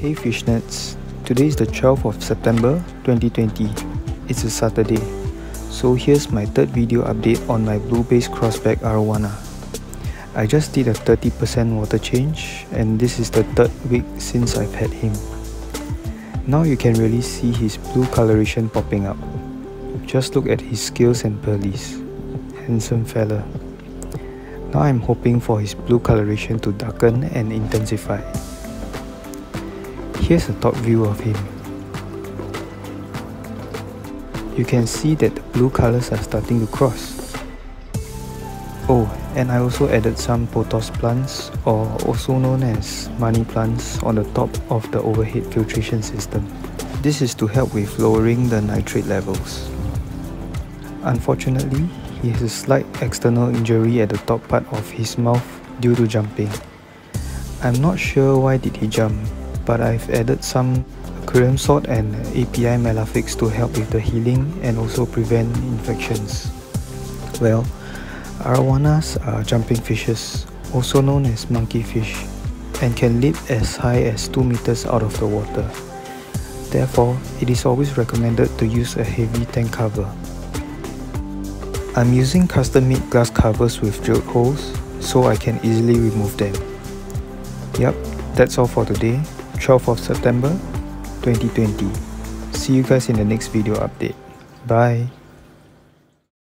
Hey Fishnets, today is the 12th of September 2020. It's a Saturday. So here's my third video update on my blue base crossback arowana. I just did a 30% water change and this is the third week since I've had him. Now you can really see his blue coloration popping up. Just look at his scales and pearlies. Handsome fella. Now I'm hoping for his blue coloration to darken and intensify. Here's a top view of him. You can see that the blue colors are starting to cross. Oh, and I also added some pothos plants, or also known as money plants, on the top of the overhead filtration system. This is to help with lowering the nitrate levels. Unfortunately, he has a slight external injury at the top part of his mouth due to jumping. I'm not sure why did he jump, but I've added some aquarium salt and API Malafix to help with the healing and also prevent infections. Well, arowanas are jumping fishes, also known as monkey fish, and can leap as high as 2 meters out of the water. Therefore, it is always recommended to use a heavy tank cover. I'm using custom-made glass covers with drilled holes so I can easily remove them. Yup, that's all for today. 12th of September 2020. See you guys in the next video update. Bye.